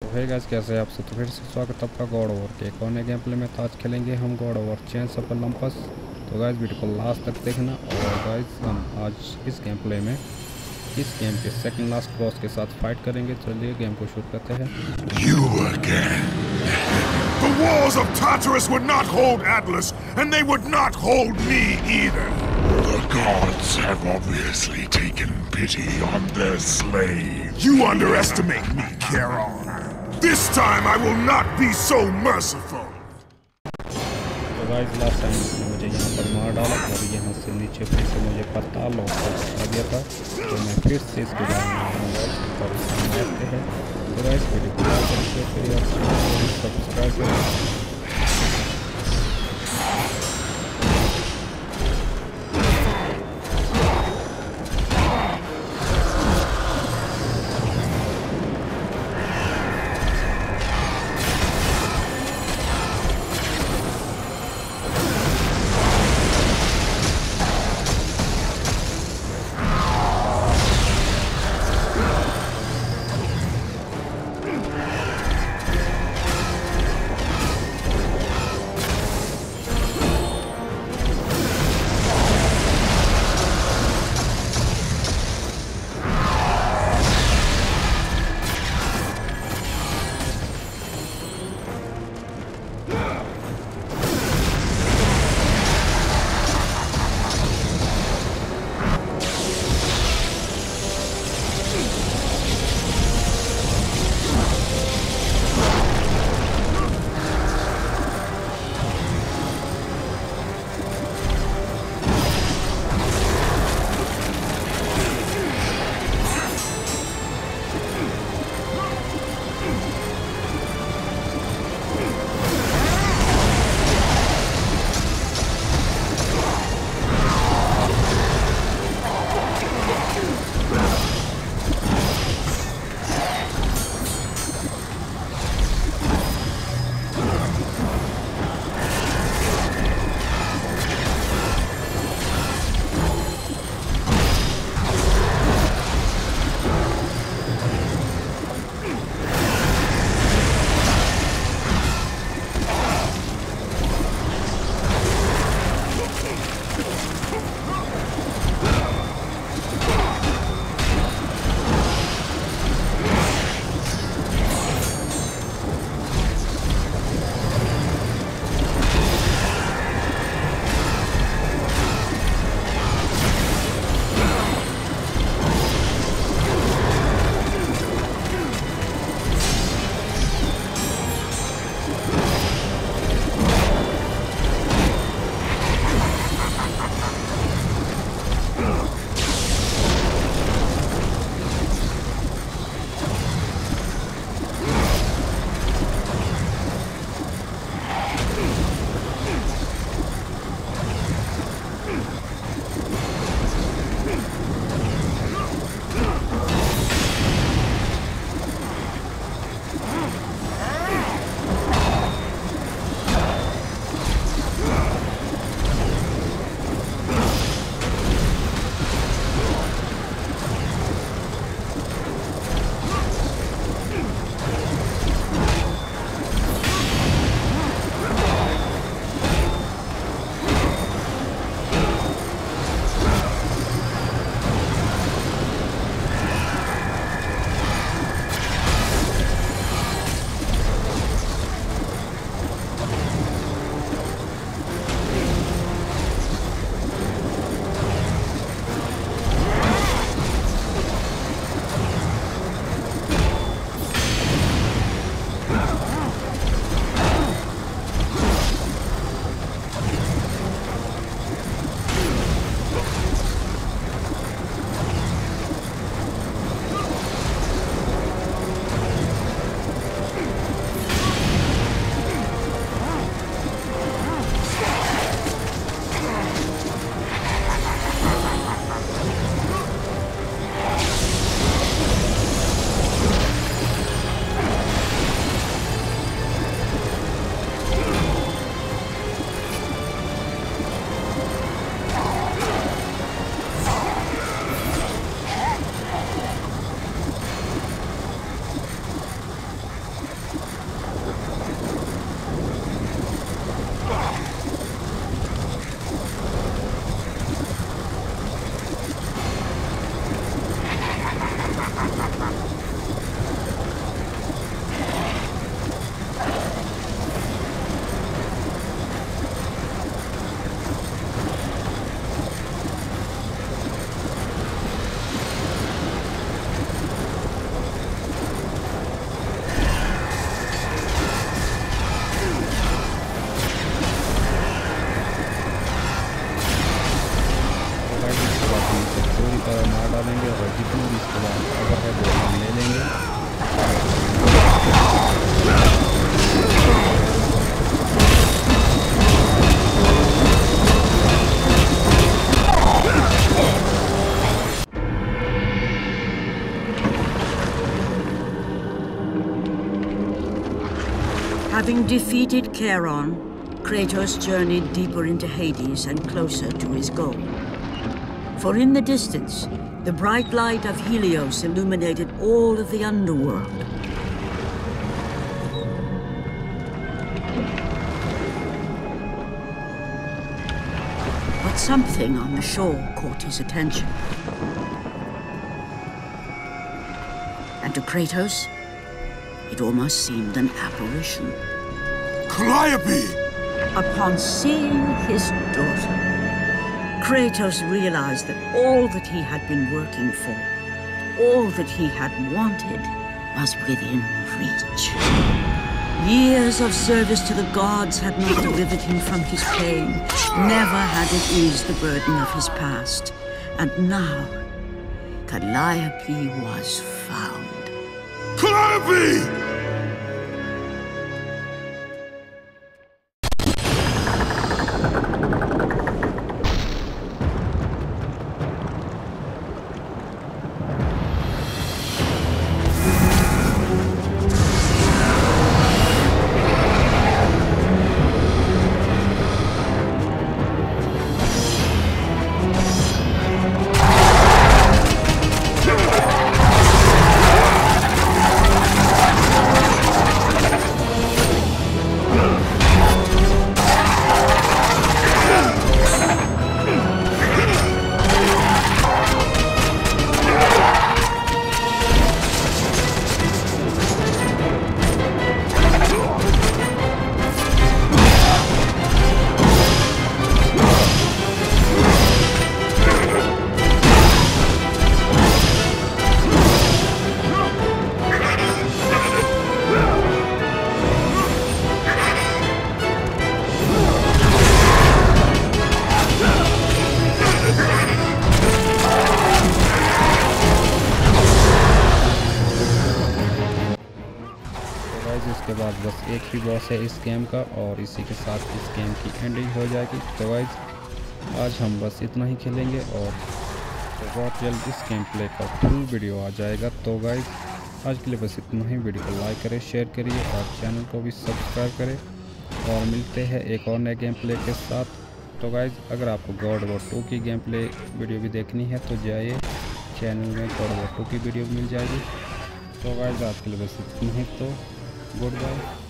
तो है गाइस, कैसे हैं आप सब। तो फिर से स्वागत है आपका गॉड ओवर के एक और नए गेम प्ले में। तो आज खेलेंगे हम God of war chains of Olympus. तो गाइस वीडियो को लास्ट तक देखना। और गाइस हम आज इस गेम प्ले में इस गेम के सेकंड लास्ट बॉस के साथ फाइट करेंगे। चलिए गेम को शुरू करते हैं। You again. The walls of Tartarus would not hold Atlas, and they would not hold me either. The gods have obviously taken pity on their slave. You underestimate me, Charon. This time I will not be so merciful. तो guys last time इसने मुझे यहाँ पर मार डाला और यहाँ से नीचे फिर से मुझे पाताल लॉक आ गया था। तो मैं फिर से इसके बारे में आऊँगा और इसमें मारते हैं। तो गाइस वीडियो को लाइक करके फिर आप सब्सक्राइब करें। Having defeated Charon, Kratos journeyed deeper into Hades and closer to his goal. For in the distance, the bright light of Helios illuminated all of the underworld. But something on the shore caught his attention. And to Kratos, it almost seemed an apparition. Calliope! Upon seeing his daughter, Kratos realized that all that he had been working for, all that he had wanted, was within reach. Years of service to the gods had not delivered him from his pain, never had it eased the burden of his past. And now, Calliope was found. Calliope! इसके बाद बस एक ही boss है इस game का और इसी के साथ इस गेम की एंडिंग हो जाएगी। तो गाइस आज हम बस इतना ही खेलेंगे और बहुत जल्द इस गेम प्ले का फुल वीडियो आ जाएगा। तो गाइस आज के लिए बस इतना ही। वीडियो को लाइक करें, शेयर करिए और चैनल को भी सब्सक्राइब करें और मिलते हैं एक और नए गेम प्ले के साथ। तो गाइस अगर आपको गॉड वॉर 2 की गेम प्ले वीडियो भी देखनी है तो जाइए चैनल में गॉड वॉर 2 की वीडियो मिल जाएगी। तो गाइस आज के लिए बस इतना ही। तो गुड बाय।